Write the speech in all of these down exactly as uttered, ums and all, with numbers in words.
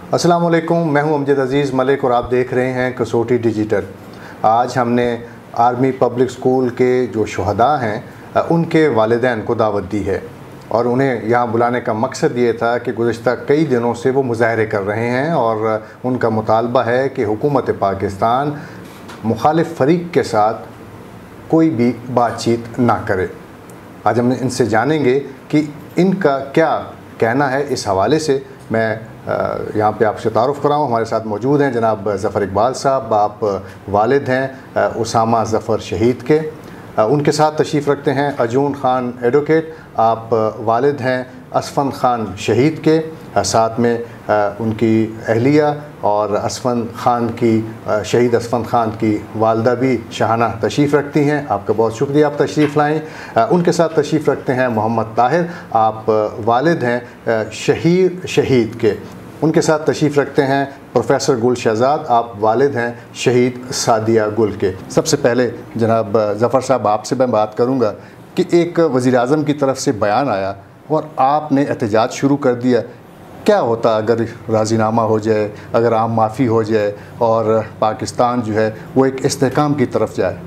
अस्सलाम वालेकुम, मैं हूं अमजद अज़ीज़ मलिक और आप देख रहे हैं कसौटी डिजिटल। आज हमने आर्मी पब्लिक स्कूल के जो शुहदा हैं उनके वालिदैन को दावत दी है और उन्हें यहाँ बुलाने का मकसद ये था कि गुज़िश्ता कई दिनों से वो मुज़ाहरे कर रहे हैं और उनका मुतालबा है कि हुकूमत पाकिस्तान मुखालिफ फ़रीक के साथ कोई भी बातचीत ना करे। आज हम इनसे जानेंगे कि इनका क्या कहना है इस हवाले से। मैं यहाँ पे आपसे तारुफ़ कराऊँ, हमारे साथ मौजूद हैं जनाब ज़फ़र इकबाल साहब। आप वालिद हैं उसामा ज़फ़र शहीद के। उनके साथ तशरीफ़ रखते हैं अजून ख़ान एडवोकेट, आप वालिद हैं असफ़न ख़ान शहीद के। साथ में उनकी अहलिया और असफ़न ख़ान की शहीद असफ़न ख़ान की वालदा भी शाहाना तशरीफ़ रखती हैं। आपका बहुत शुक्रिया, आप तशरीफ़ लाएँ। उनके साथ तशरीफ़ रखते हैं मोहम्मद ताहिर, आप वालिद हैं शहीद शहीद के। उनके साथ तशरीफ़ रखते हैं प्रोफेसर गुल शहज़ाद, आप वालिद हैं शहीद सादिया गुल के। सबसे पहले जनाब ज़फ़र साहब आपसे मैं बात करूँगा कि एक वज़ीर-ए-आज़म की तरफ से बयान आया और आपने एहतजाज शुरू कर दिया। क्या होता अगर राज़ीनामा हो जाए, अगर आम माफ़ी हो जाए और पाकिस्तान जो है वो एक इस्तेहकाम की तरफ जाए?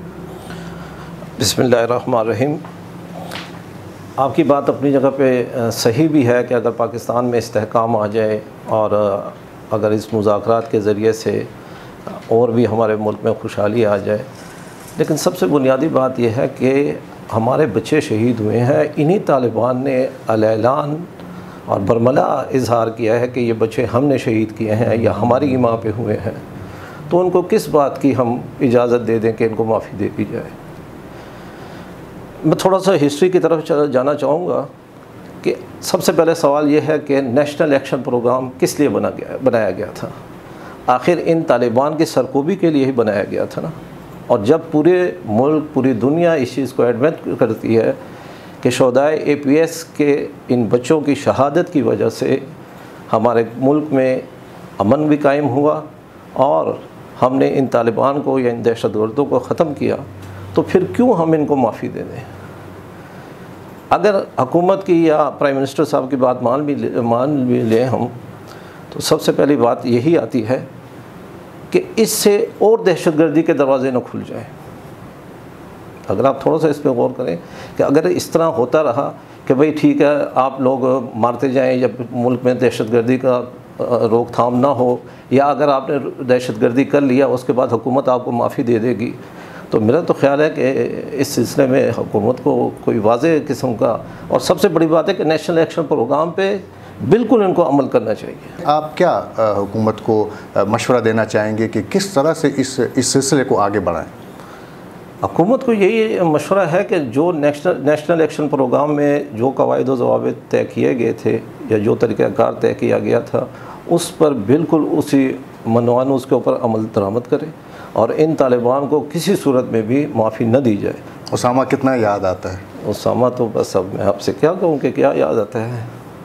बिस्मिल्लाहिर्रहमानिर्रहीम। आपकी बात अपनी जगह पे सही भी है कि अगर पाकिस्तान में इस्तेहकाम आ जाए और अगर इस मुज़ाकरात के ज़रिए से और भी हमारे मुल्क में खुशहाली आ जाए, लेकिन सबसे बुनियादी बात यह है कि हमारे बच्चे शहीद हुए हैं। इन्हीं तालिबान ने अलैलान और बरमला इजहार किया है कि ये बच्चे हमने शहीद किए हैं या हमारी इमां पे हुए हैं, तो उनको किस बात की हम इजाज़त दे दें कि इनको माफ़ी दे दी जाए। मैं थोड़ा सा हिस्ट्री की तरफ जाना चाहूँगा कि सबसे पहले सवाल ये है कि नेशनल एक्शन प्रोग्राम किस लिए बना गया बनाया गया था। आखिर इन तालिबान की सरकोबी के लिए ही बनाया गया था ना। और जब पूरे मुल्क पूरी दुनिया इस चीज़ को एडमिट करती है कि शोहदाए ए पी एस के इन बच्चों की शहादत की वजह से हमारे मुल्क में अमन भी कायम हुआ और हमने इन तालिबान को या इन दहशतगर्दों को ख़त्म किया, तो फिर क्यों हम इनको माफ़ी दे दें। अगर हुकूमत की या प्राइम मिनिस्टर साहब की बात मान भी मान भी लें हम, तो सबसे पहली बात यही आती है कि इससे और दहशतगर्दी के दरवाज़े न खुल जाएं। अगर आप थोड़ा सा इस पर गौर करें कि अगर इस तरह होता रहा कि भाई ठीक है आप लोग मारते जाएं या मुल्क में दहशतगर्दी का रोकथाम ना हो, या अगर आपने दहशतगर्दी कर लिया उसके बाद हुकूमत आपको माफ़ी दे देगी, तो मेरा तो ख्याल है कि इस सिलसिले में हुकूमत को कोई वाज़ेह किस्म का, और सबसे बड़ी बात है कि नेशनल एक्शन प्रोग्राम पे बिल्कुल इनको अमल करना चाहिए। आप क्या हुकूमत को मशवरा देना चाहेंगे कि किस तरह से इस इस सिलसिले को आगे बढ़ाएं? हुकूमत को यही मशवरा है कि जो नेशनल नेशनल एक्शन प्रोग्राम में जो कवायद व ज़वाबित तय किए गए थे या जो तरीक़ाकार तय किया गया था, उस पर बिल्कुल उसी मनवान उसके ऊपर अमल दरामद करें और इन तालिबान को किसी सूरत में भी माफ़ी न दी जाए। उसामा कितना याद आता है? उसामा तो बस अब मैं आपसे क्या कहूँ कि क्या याद आता है।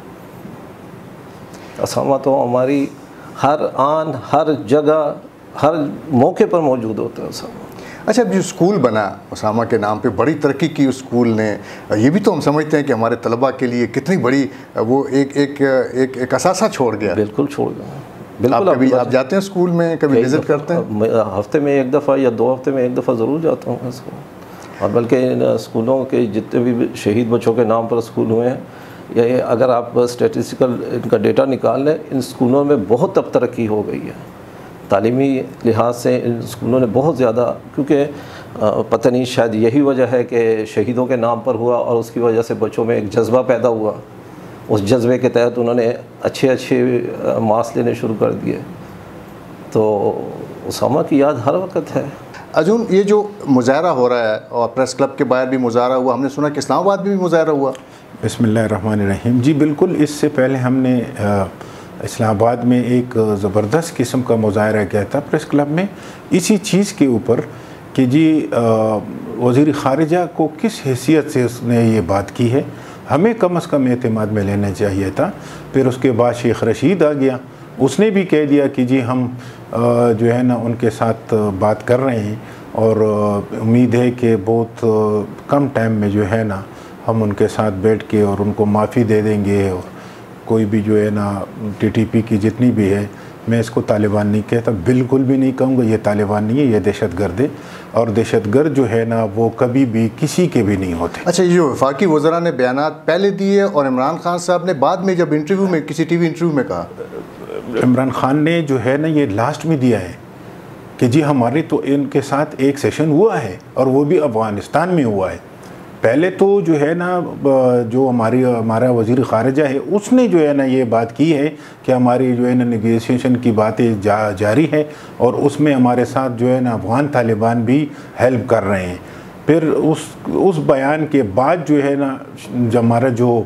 उसामा तो हमारी हर आन हर जगह हर मौके पर मौजूद होता है उसामा। अच्छा, जो स्कूल बना उसामा के नाम पे, बड़ी तरक्की की उस स्कूल ने, ये भी तो हम समझते हैं कि हमारे तलबा के लिए कितनी बड़ी वो एक एक एक, एक असासा छोड़ गया। बिल्कुल छोड़ गया। बिल्कुल। आप कभी आप जाते हैं स्कूल में, कभी विज़िट करते हैं? हफ्ते में एक दफ़ा या दो हफ्ते में एक दफ़ा ज़रूर जाता हूँ स्कूल। और बल्कि इन स्कूलों के जितने भी शहीद बच्चों के नाम पर स्कूल हुए हैं, या अगर आप स्टेटिस्टिकल इनका डेटा निकाल लें, इन स्कूलों में बहुत अब तरक्की हो गई है। तालीमी लिहाज से इन स्कूलों ने बहुत ज़्यादा, क्योंकि पता नहीं शायद यही वजह है कि शहीदों के नाम पर हुआ और उसकी वजह से बच्चों में एक जज्बा पैदा हुआ। उस जज्बे के तहत उन्होंने अच्छे अच्छे मार्क्स लेने शुरू कर दिए। तो उसामा की याद हर वक्त है। अजून, ये जो मुज़ाहरा हो रहा है और प्रेस क्लब के बाहर भी मुज़ाहरा हुआ, हमने सुना कि इस्लामाबाद में भी मुज़ाहरा हुआ। बिस्मिल्लाहिर्रहमानिर्रहीम। जी बिल्कुल, इससे पहले हमने इस्लामाबाद में एक ज़बरदस्त किस्म का मुज़ाहरा किया था प्रेस क्लब में, इसी चीज़ के ऊपर कि जी वज़ीर ख़ारिजा को किस हैसियत से उसने ये बात की है, हमें कम अज़ कम एतमाद में लेना चाहिए था। फिर उसके बाद शेख रशीद आ गया, उसने भी कह दिया कि जी हम जो है ना उनके साथ बात कर रहे हैं और उम्मीद है कि बहुत कम टाइम में जो है ना हम उनके साथ बैठ के और उनको माफ़ी दे देंगे और कोई भी जो है ना टी टी पी की जितनी भी है میں اس کو طالبان نہیں کہتا، بالکل بھی نہیں کہوں گا یہ طالبان نہیں ہے، یہ دہشت گرد ہے، اور دہشت گرد جو ہے نا وہ کبھی بھی کسی کے بھی نہیں ہوتے۔ اچھا، یہ جو وفاقی وزراء نے بیانات پہلے دیے اور عمران خان صاحب نے بعد میں جب انٹرویو میں کسی ٹی وی انٹرویو میں کہا، عمران خان نے جو ہے نا یہ لاسٹ میں دیا ہے کہ جی ہمارے تو ان کے ساتھ ایک سیشن ہوا ہے اور وہ بھی افغانستان میں ہوا ہے۔ پہلے تو جو ہے نا جو ہماری ہمارا وزیر خارجہ ہے اس نے جو ہے نا یہ بات کی ہے کہ ہماری جو ہے نا نیگوشیشن کی باتیں جا جاری ہے اور اس میں ہمارے ساتھ جو ہے نا افغان طالبان بھی ہیلپ کر رہے ہیں۔ پھر اس اس بیان کے بعد جو ہے نا جو ہمارا جو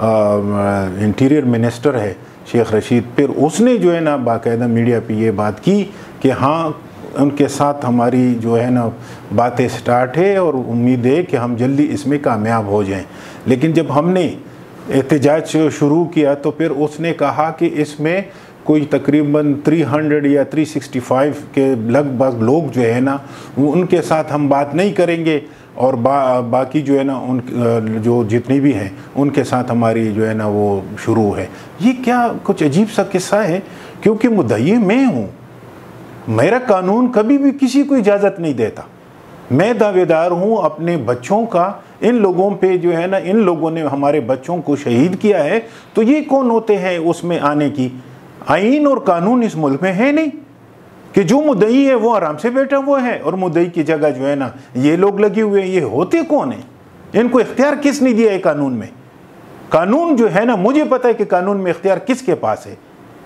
انٹیریئر منسٹر ہے شیخ رشید، پھر اس نے جو ہے نا باقاعدہ میڈیا پہ یہ بات کی کہ ہاں ان کے ساتھ ہماری جو ہے نا باتیں سٹارٹ ہے اور امید ہے کہ ہم جلدی اس میں کامیاب ہو جائیں۔ لیکن جب ہم نے احتجاج شروع کیا تو پھر اس نے کہا کہ اس میں کوئی تقریباً تین سو یا تین سو پچاس کے لگ بھگ لوگ جو ہے نا ان کے ساتھ ہم بات نہیں کریں گے، اور با باقی جو ہے نا ان جو جتنی بھی ہیں ان کے ساتھ ہماری جو ہے نا وہ شروع ہے۔ یہ کیا کچھ عجیب سا قصہ ہے، کیونکہ مدعی میں ہوں، میرا قانون کبھی بھی کسی کو اجازت نہیں دیتا، میں دعوے دار ہوں اپنے بچوں کا، ان لوگوں پہ جو ہے نا ان لوگوں نے ہمارے بچوں کو شہید کیا ہے، تو یہ کون ہوتے ہیں اس میں آنے کی؟ آئین اور قانون اس ملک میں ہے نہیں کہ جو مدعی ہے وہ آرام سے بیٹھا ہوا ہے اور مدعی کی جگہ جو ہے نا یہ لوگ لگے ہوئے ہیں۔ یہ ہوتے کون ہیں؟ ان کو اختیار کس نے دیا ہے قانون میں؟ قانون جو ہے نا مجھے پتہ ہے کہ قانون میں اختیار کس کے پاس ہے۔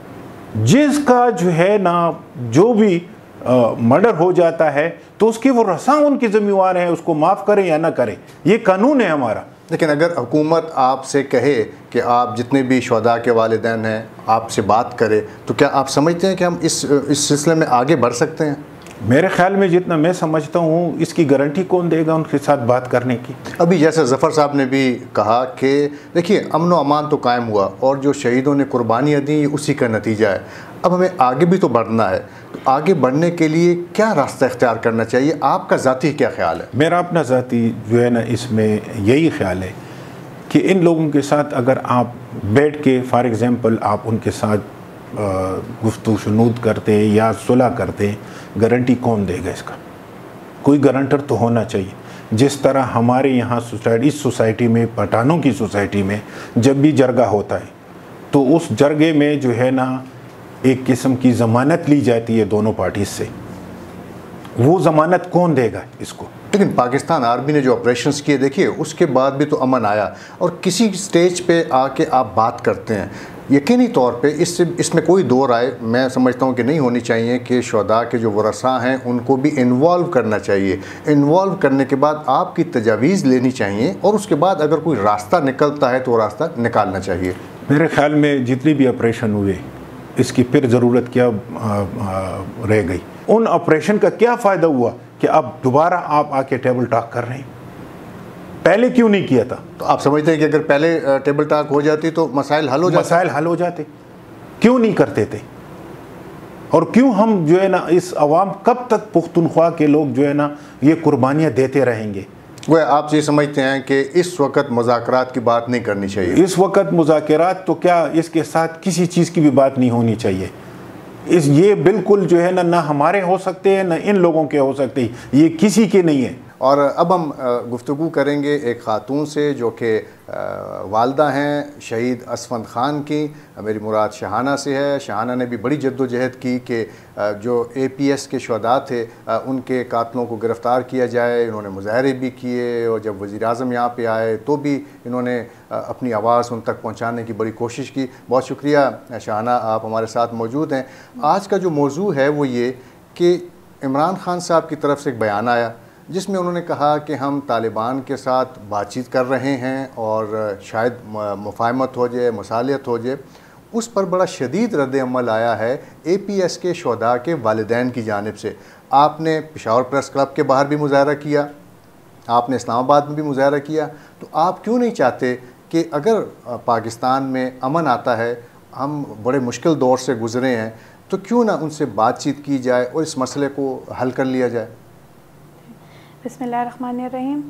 جس کا جو ہے نا جو بھی مرڈر ہو جاتا ہے تو اس کے وہ رساں ان کی ذمہ دار ہیں، اس کو معاف کریں یا نہ کریں، یہ قانون ہے ہمارا۔ لیکن اگر حکومت آپ سے کہے کہ آپ جتنے بھی شہداء کے والدین ہیں آپ سے بات کرے، تو کیا آپ سمجھتے ہیں کہ ہم اس اس سلسلے میں آگے بڑھ سکتے ہیں؟ میرے خیال میں جتنا میں سمجھتا ہوں اس کی گارنٹی کون دے گا ان کے ساتھ بات کرنے کی؟ ابھی جیسے ظفر صاحب نے بھی کہا کہ دیکھیے امن و امان تو قائم ہوا اور جو شہیدوں نے قربانیاں دیں اسی کا نتیجہ ہے، اب ہمیں آگے بھی تو بڑھنا ہے، تو آگے بڑھنے کے لیے کیا راستہ اختیار کرنا چاہیے؟ آپ کا ذاتی کیا خیال ہے؟ میرا اپنا ذاتی جو ہے نا اس میں یہی خیال ہے کہ ان لوگوں کے ساتھ اگر آپ بیٹھ کے فار ایگزامپل آپ ان کے ساتھ گفتگو شنود کرتے یا صلح کرتے، گارنٹی کون دے گا اس کا؟ کوئی گارنٹر تو ہونا چاہیے۔ جس طرح ہمارے یہاں سوسائٹی اس سوسائٹی میں پٹھانوں کی سوسائٹی میں جب بھی جرگہ ہوتا ہے تو اس جرگے میں جو ہے نا ایک قسم کی ضمانت لی جاتی ہے دونوں پارٹیز سے، وہ ضمانت کون دے گا اس کو؟ لیکن پاکستان آرمی نے جو آپریشنز کیے دیکھیے اس کے بعد بھی تو امن آیا، اور کسی سٹیج پہ آ کے آپ بات کرتے ہیں، یقینی طور پہ اس سے اس میں کوئی دو رائے میں سمجھتا ہوں کہ نہیں ہونی چاہیے کہ شہداء کے جو ورثاء ہیں ان کو بھی انوالو کرنا چاہیے۔ انوالو کرنے کے بعد آپ کی تجاویز لینی چاہیے اور اس کے بعد اگر کوئی راستہ نکلتا ہے تو وہ راستہ نکالنا چاہیے۔ میرے خیال میں جتنی بھی آپریشن ہوئے اس کی پھر ضرورت کیا رہ گئی؟ ان آپریشن کا کیا فائدہ ہوا کہ اب دوبارہ آپ آ کے ٹیبل ٹاک کر رہے ہیں؟ پہلے کیوں نہیں کیا تھا؟ تو آپ سمجھتے ہیں کہ اگر پہلے ٹیبل ٹاک ہو جاتی تو مسائل حل ہو جاتے؟ مسائل حل ہو جاتے، کیوں نہیں کرتے تھے؟ اور کیوں ہم جو ہے نا اس عوام کب تک پختونخوا کے لوگ جو ہے نا یہ قربانیاں دیتے رہیں گے؟ وہ آپ یہ سمجھتے ہیں کہ اس وقت مذاکرات کی بات نہیں کرنی چاہیے؟ اس وقت مذاکرات تو کیا، اس کے ساتھ کسی چیز کی بھی بات نہیں ہونی چاہیے۔ اس یہ بالکل جو ہے نا نہ ہمارے ہو سکتے ہیں نہ ان لوگوں کے ہو سکتے ہیں، یہ کسی کے نہیں ہے۔ اور اب ہم گفتگو کریں گے ایک خاتون سے جو کہ والدہ ہیں شہید اسفند خان کی، میری مراد شہانہ سے ہے۔ شہانہ نے بھی بڑی جد و جہد کی کہ جو اے پی ایس کے شہداء تھے ان کے قاتلوں کو گرفتار کیا جائے، انہوں نے مظاہرے بھی کیے، اور جب وزیر اعظم یہاں پہ آئے تو بھی انہوں نے اپنی آواز ان تک پہنچانے کی بڑی کوشش کی۔ بہت شکریہ شہانہ، آپ ہمارے ساتھ موجود ہیں۔ آج کا جو موضوع ہے وہ یہ کہ عمران خان صاحب کی طرف سے ایک بیان آیا جس میں انہوں نے کہا کہ ہم طالبان کے ساتھ بات چیت کر رہے ہیں اور شاید مفاہمت ہو جائے، مصالحت ہو جائے۔ اس پر بڑا شدید رد عمل آیا ہے اے پی ایس کے شہداء کے والدین کی جانب سے۔ آپ نے پشاور پریس کلب کے باہر بھی مظاہرہ کیا، آپ نے اسلام آباد میں بھی مظاہرہ کیا، تو آپ کیوں نہیں چاہتے کہ اگر پاکستان میں امن آتا ہے، ہم بڑے مشکل دور سے گزرے ہیں، تو کیوں نہ ان سے بات چیت کی جائے اور اس مسئلے کو حل کر لیا جائے؟ بسم اللہ الرحمن الرحیم۔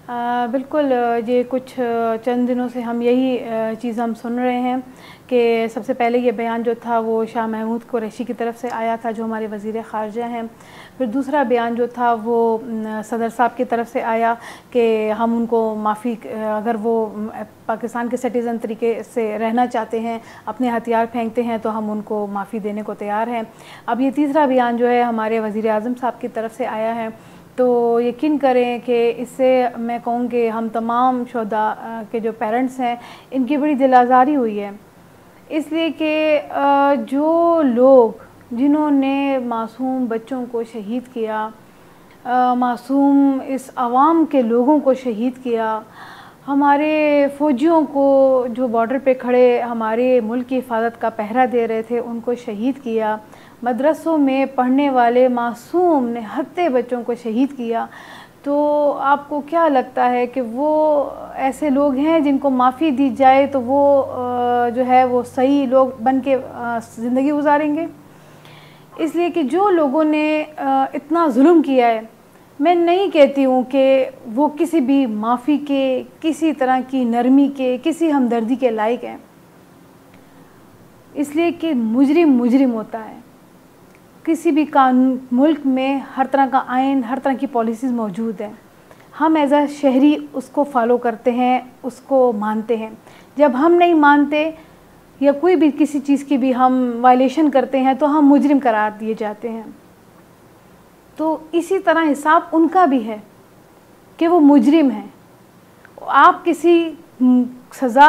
بالکل یہ کچھ چند دنوں سے ہم یہی چیز ہم سن رہے ہیں کہ سب سے پہلے یہ بیان جو تھا وہ شاہ محمود قریشی کی طرف سے آیا تھا جو ہمارے وزیر خارجہ ہیں. پھر دوسرا بیان جو تھا وہ صدر صاحب کی طرف سے آیا کہ ہم ان کو معافی, اگر وہ پاکستان کے سٹیزن طریقے سے رہنا چاہتے ہیں, اپنے ہتھیار پھینکتے ہیں تو ہم ان کو معافی دینے کو تیار ہیں. اب یہ تیسرا بیان جو ہے ہمارے وزیر اعظم صاحب کی طرف سے آیا ہے. تو یقین کریں کہ اس سے میں کہوں کہ ہم تمام شہداء کے جو پیرنٹس ہیں ان کی بڑی دل آزاری ہوئی ہے, اس لیے کہ جو لوگ جنہوں نے معصوم بچوں کو شہید کیا, معصوم اس عوام کے لوگوں کو شہید کیا, ہمارے فوجیوں کو جو بارڈر پہ کھڑے ہمارے ملک کی حفاظت کا پہرا دے رہے تھے ان کو شہید کیا, مدرسوں میں پڑھنے والے معصوم نہتے بچوں کو شہید کیا, تو آپ کو کیا لگتا ہے کہ وہ ایسے لوگ ہیں جن کو معافی دی جائے تو وہ جو ہے وہ صحیح لوگ بن کے زندگی گزاریں گے؟ اس لیے کہ جو لوگوں نے اتنا ظلم کیا ہے, میں نہیں کہتی ہوں کہ وہ کسی بھی معافی کے, کسی طرح کی نرمی کے, کسی ہمدردی کے لائق ہیں, اس لیے کہ مجرم مجرم ہوتا ہے. کسی بھی قانون ملک میں ہر طرح کا آئین, ہر طرح کی پالیسیز موجود ہیں. ہم ایز اے شہری اس کو فالو کرتے ہیں, اس کو مانتے ہیں. جب ہم نہیں مانتے یا کوئی بھی کسی چیز کی بھی ہم وائلیشن کرتے ہیں تو ہم مجرم قرار دیے جاتے ہیں. تو اسی طرح حساب ان کا بھی ہے کہ وہ مجرم ہیں. آپ کسی سزا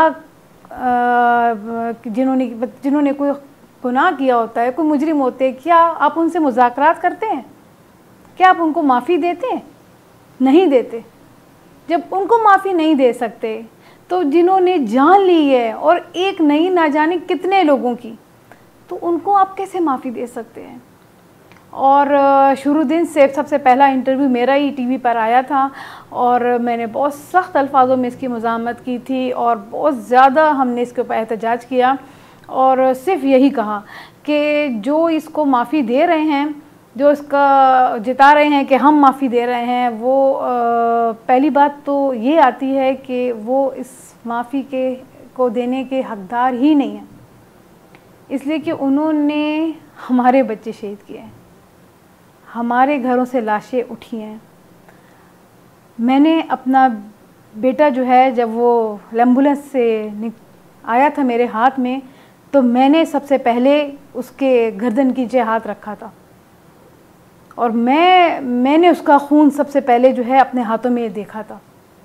جنہوں نے جنہوں نے کوئی گناہ کیا ہوتا ہے, کوئی مجرم ہوتے, کیا آپ ان سے مذاکرات کرتے ہیں؟ کیا آپ ان کو معافی دیتے ہیں؟ نہیں دیتے. جب ان کو معافی نہیں دے سکتے تو جنہوں نے جان لی ہے اور ایک نہیں نہ جانے کتنے لوگوں کی, تو ان کو آپ کیسے معافی دے سکتے ہیں؟ اور شروع دن سے سب سے پہلا انٹرویو میرا ہی ٹی وی پر آیا تھا اور میں نے بہت سخت الفاظوں میں اس کی مزاحمت کی تھی اور بہت زیادہ ہم نے اس کے اوپر احتجاج کیا اور صرف یہی کہا کہ جو اس کو معافی دے رہے ہیں, جو اس کا جتا رہے ہیں کہ ہم معافی دے رہے ہیں, وہ پہلی بات تو یہ آتی ہے کہ وہ اس معافی کے کو دینے کے حقدار ہی نہیں ہیں, اس لیے کہ انہوں نے ہمارے بچے شہید کیے ہیں, ہمارے گھروں سے لاشیں اٹھی ہیں. میں نے اپنا بیٹا جو ہے جب وہ ایمبولینس سے آیا تھا میرے ہاتھ میں تو میں نے سب سے پہلے اس کے گردن کی نیچے ہاتھ رکھا تھا اور میں میں نے اس کا خون سب سے پہلے جو ہے اپنے ہاتھوں میں دیکھا تھا.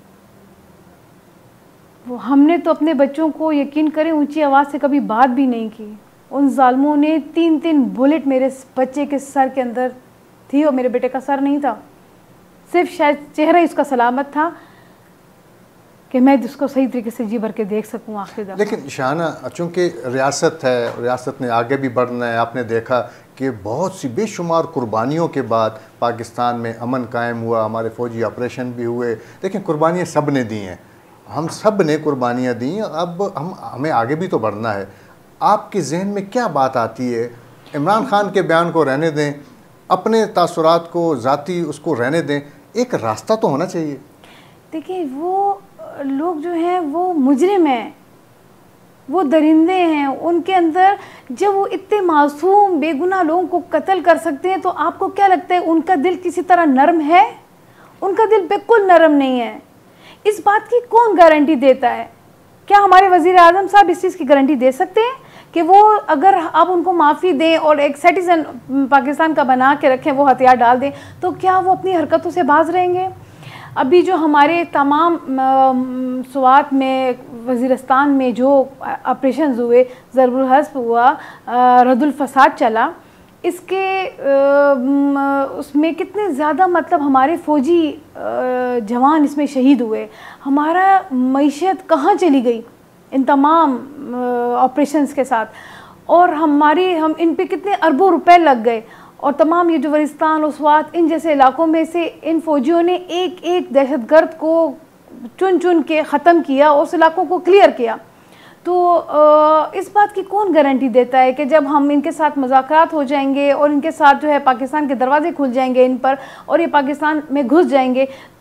وہ ہم نے تو اپنے بچوں کو یقین کریں اونچی آواز سے کبھی بات بھی نہیں کی. ان ظالموں نے تین تین بلٹ میرے بچے کے سر کے اندر تھی اور میرے بیٹے کا سر نہیں تھا, صرف شاید چہرہ اس کا سلامت تھا کہ میں اس کو صحیح طریقے سے جی بھر کے دیکھ سکوں آخری دفعہ. لیکن شاہانہ چونکہ ریاست ہے, ریاست نے آگے بھی بڑھنا ہے, آپ نے دیکھا کہ بہت سی بے شمار قربانیوں کے بعد پاکستان میں امن قائم ہوا, ہمارے فوجی آپریشن بھی ہوئے, لیکن قربانیاں سب نے دی ہیں, ہم سب نے قربانیاں دی ہیں. اب ہم ہمیں آگے بھی تو بڑھنا ہے. آپ کے ذہن میں کیا بات آتی ہے؟ عمران خان کے بیان کو رہنے دیں, اپنے تاثرات کو ذاتی اس کو رہنے دیں, ایک راستہ تو ہونا چاہیے. دیکھیں وہ لوگ جو ہیں وہ مجرم ہیں, وہ درندے ہیں. ان کے اندر جب وہ اتنے معصوم بے گناہ لوگوں کو قتل کر سکتے ہیں تو آپ کو کیا لگتا ہے ان کا دل کسی طرح نرم ہے؟ ان کا دل بالکل نرم نہیں ہے. اس بات کی کون گارنٹی دیتا ہے؟ کیا ہمارے وزیر اعظم صاحب اس چیز کی گارنٹی دے سکتے ہیں کہ وہ اگر آپ ان کو معافی دیں اور ایک سٹیزن پاکستان کا بنا کے رکھیں, وہ ہتھیار ڈال دیں, تو کیا وہ اپنی حرکتوں سے باز رہیں گے؟ ابھی جو ہمارے تمام سوات میں, وزیرستان میں جو آپریشنز ہوئے, ضرب الحزب ہوا, رد الفساد چلا, اس کے اس میں کتنے زیادہ مطلب ہمارے فوجی جوان اس میں شہید ہوئے. ہمارا معیشت کہاں چلی گئی ان تمام آپریشنز کے ساتھ, اور ہماری ہم ان پہ کتنے اربوں روپے لگ گئے. اور تمام یہ جو وزیرستان اور سوات ان جیسے علاقوں میں سے ان فوجیوں نے ایک ایک دہشت گرد کو چن چن کے ختم کیا, اس علاقوں کو کلیئر کیا. تو اس بات کی کون گارنٹی دیتا ہے کہ جب ہم ان کے ساتھ مذاکرات ہو جائیں گے اور ان کے ساتھ جو ہے پاکستان کے دروازے کھل جائیں گے ان پر اور یہ پاکستان میں گھس جائیں گے,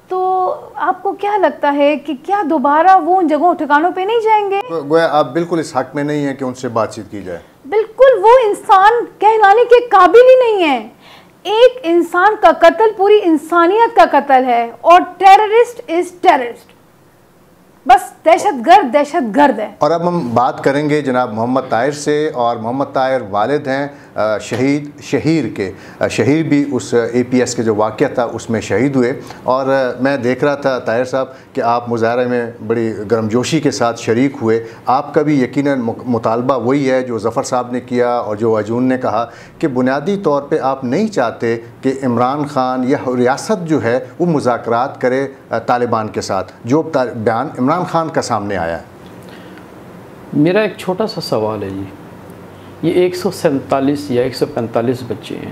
تو آپ کو کیا لگتا ہے کہ کیا دوبارہ وہ ان جگہوں ٹھکانوں پہ نہیں جائیں گے؟ گویا آپ بالکل اس حق میں نہیں ہیں کہ ان سے بات چیت کی جائے. بالکل وہ انسان کہلانے کے قابل ہی نہیں ہے. ایک انسان کا قتل پوری انسانیت کا قتل ہے, اور ٹیررسٹ از ٹیررسٹ, بس دہشت گرد دہشت گرد ہے. اور اب ہم بات کریں گے جناب محمد طاہر سے, اور محمد طاہر والد ہیں شہید شہیر کے. شہیر بھی اس اے پی ایس کے جو واقعہ تھا اس میں شہید ہوئے, اور میں دیکھ رہا تھا طاہر صاحب کہ آپ مظاہرے میں بڑی گرمجوشی کے ساتھ شریک ہوئے. آپ کا بھی یقیناً مطالبہ وہی ہے جو ظفر صاحب نے کیا اور جو اجون نے کہا, کہ بنیادی طور پہ آپ نہیں چاہتے کہ عمران خان یا ریاست جو ہے وہ مذاکرات کرے طالبان کے ساتھ, جو بیان عمران خان کا سامنے آیا ہے. میرا ایک چھوٹا سا سوال ہے جی, یہ ایک سو سینتالیس یا ایک سو پینتالیس بچے ہیں,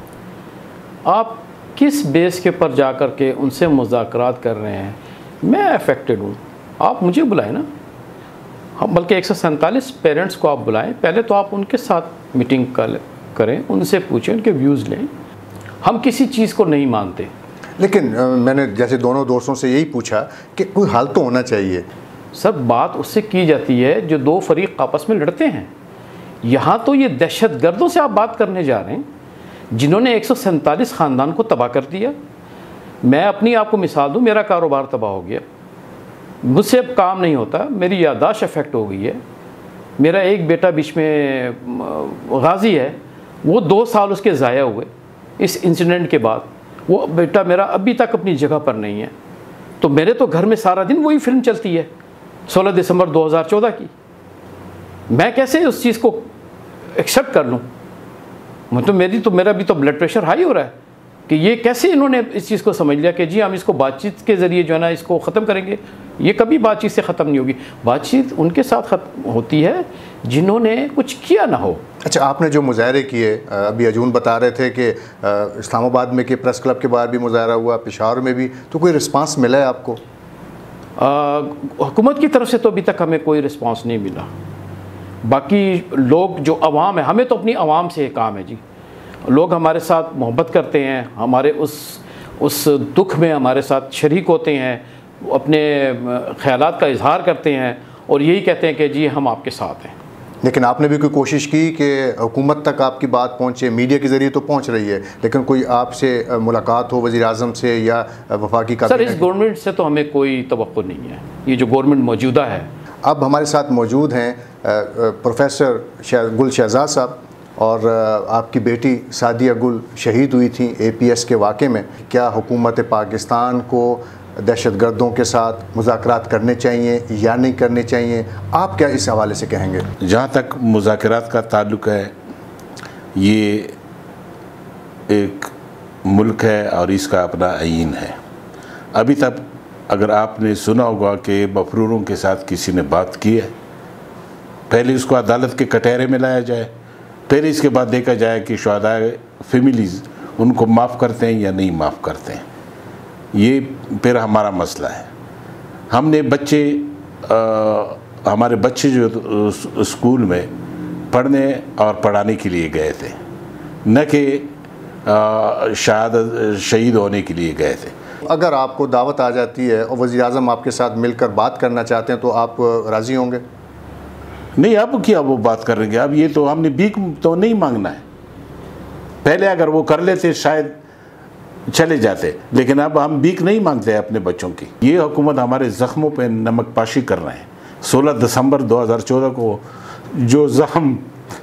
آپ کس بیس کے پر جا کر کے ان سے مذاکرات کر رہے ہیں؟ میں افیکٹڈ ہوں, آپ مجھے بلائیں نا, بلکہ ایک سو سینتالیس پیرنٹس کو آپ بلائیں, پہلے تو آپ ان کے ساتھ میٹنگ کریں, ان سے پوچھیں, ان کے ویوز لیں. ہم کسی چیز کو نہیں مانتے, لیکن میں نے جیسے دونوں دوستوں سے یہی پوچھا کہ کوئی حل تو ہونا چاہیے. سب بات اس سے کی جاتی ہے جو دو فریق آپس میں لڑتے ہیں. یہاں تو یہ دہشت گردوں سے آپ بات کرنے جا رہے ہیں جنہوں نے ایک سو سینتالیس خاندان کو تباہ کر دیا. میں اپنی آپ کو مثال دوں, میرا کاروبار تباہ ہو گیا, مجھ سے اب کام نہیں ہوتا, میری یادداشت افیکٹ ہو گئی ہے. میرا ایک بیٹا بیچ میں غازی ہے, وہ دو سال اس کے ضائع ہوئے اس انسیڈنٹ کے بعد. وہ بیٹا میرا ابھی تک اپنی جگہ پر نہیں ہے. تو میرے تو گھر میں سارا دن وہی فلم چلتی ہے سولہ دسمبر دو ہزار چودہ کی. میں کیسے اس چیز کو ایکسیپٹ کر لوں؟ مطلب میری تو میرا بھی تو بلڈ پریشر ہائی ہو رہا ہے کہ یہ کیسے انہوں نے اس چیز کو سمجھ لیا کہ جی ہم اس کو بات چیت کے ذریعے جو ہے نا اس کو ختم کریں گے. یہ کبھی بات چیت سے ختم نہیں ہوگی. بات چیت ان کے ساتھ ختم ہوتی ہے جنہوں نے کچھ کیا نہ ہو. اچھا, آپ نے جو مظاہرے کیے, ابھی اجون بتا رہے تھے کہ اسلام آباد میں کہ پریس کلب کے باہر بھی مظاہرہ ہوا, پشاور میں بھی, تو کوئی رسپانس ملا ہے آپ کو؟ حکومت کی طرف سے تو ابھی تک ہمیں کوئی رسپانس نہیں ملا. باقی لوگ جو عوام ہے, ہمیں تو اپنی عوام سے کام ہے جی. لوگ ہمارے ساتھ محبت کرتے ہیں, ہمارے اس اس دکھ میں ہمارے ساتھ شریک ہوتے ہیں, اپنے خیالات کا اظہار کرتے ہیں, اور یہی کہتے ہیں کہ جی ہم آپ کے ساتھ ہیں. لیکن آپ نے بھی کوئی کوشش کی کہ حکومت تک آپ کی بات پہنچے؟ میڈیا کے ذریعے تو پہنچ رہی ہے, لیکن کوئی آپ سے ملاقات ہو وزیر اعظم سے یا وفاقی کابینہ؟ سر, اس گورنمنٹ سے تو ہمیں کوئی توقع نہیں ہے, یہ جو گورنمنٹ موجودہ ہے. اب ہمارے ساتھ موجود ہیں پروفیسر گل شہزاد صاحب, اور آپ کی بیٹی سعدیہ گل شہید ہوئی تھیں اے پی ایس کے واقعے میں. کیا حکومت پاکستان کو دہشت گردوں کے ساتھ مذاکرات کرنے چاہیے یا نہیں کرنے چاہیے؟ آپ کیا اس حوالے سے کہیں گے؟ جہاں تک مذاکرات کا تعلق ہے, یہ ایک ملک ہے اور اس کا اپنا آئین ہے. ابھی تک اگر آپ نے سنا ہوگا کہ مفروروں کے ساتھ کسی نے بات کی ہے, پہلے اس کو عدالت کے کٹہرے میں لایا جائے, پھر اس کے بعد دیکھا جائے کہ شہداء فیملیز ان کو معاف کرتے ہیں یا نہیں معاف کرتے ہیں. یہ پھر ہمارا مسئلہ ہے. ہم نے بچے ہمارے بچے جو اسکول میں پڑھنے اور پڑھانے کے لیے گئے تھے, نہ کہ شہادت شہید ہونے کے لیے گئے تھے. اگر آپ کو دعوت آ جاتی ہے اور وزیر اعظم آپ کے ساتھ مل کر بات کرنا چاہتے ہیں تو آپ راضی ہوں گے؟ نہیں, اب کیا وہ بات کریں گے؟ اب یہ تو ہم نے بھیک تو نہیں مانگنا ہے. پہلے اگر وہ کر لیتے شاید چلے جاتے, لیکن اب ہم بھیک نہیں مانگتے اپنے بچوں کی. یہ حکومت ہمارے زخموں پہ نمک پاشی کر رہے ہیں. سولہ دسمبر دو ہزار چودہ کو جو زخم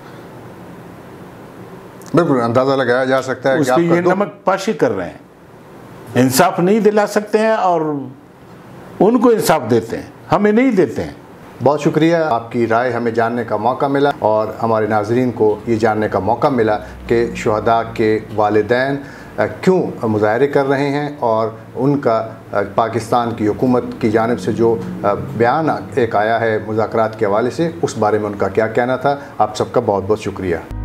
بالکل اندازہ لگایا جا سکتا ہے اس کی یہ نمک پاشی کر رہے ہیں. انصاف نہیں دلا سکتے ہیں اور ان کو انصاف دیتے ہیں, ہمیں نہیں دیتے ہیں. بہت شکریہ, آپ کی رائے ہمیں جاننے کا موقع ملا, اور ہمارے ناظرین کو یہ جاننے کا موقع ملا کہ شہداء کے والدین کیوں مظاہرے کر رہے ہیں, اور ان کا پاکستان کی حکومت کی جانب سے جو بیان ایک آیا ہے مذاکرات کے حوالے سے, اس بارے میں ان کا کیا کہنا تھا. آپ سب کا بہت بہت شکریہ.